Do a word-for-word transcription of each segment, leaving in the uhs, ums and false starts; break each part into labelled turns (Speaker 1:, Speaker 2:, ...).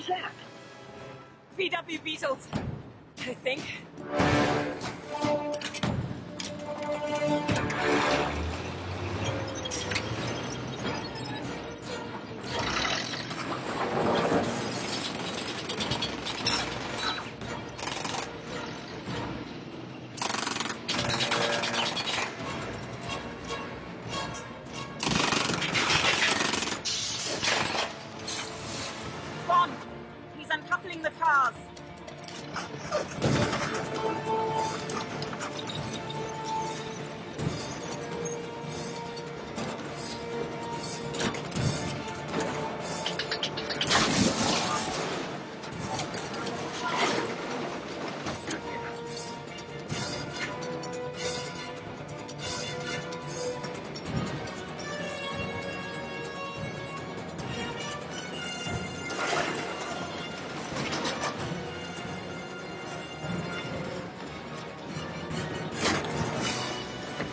Speaker 1: was that?
Speaker 2: V W Beetles, I think. Bond, he's uncoupling the cars.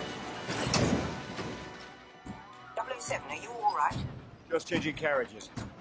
Speaker 1: double oh seven, are you all right?
Speaker 3: Just changing carriages.